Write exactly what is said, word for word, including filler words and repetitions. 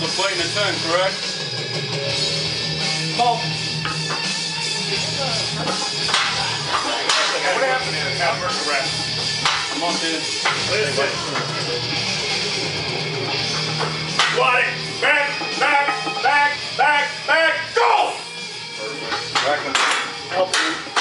plate and a ten, correct? Paul. What happened in the cover correct? A month in. Listen. Squat it. Back, back, back, back, back, go! Perfect. Back and Help me.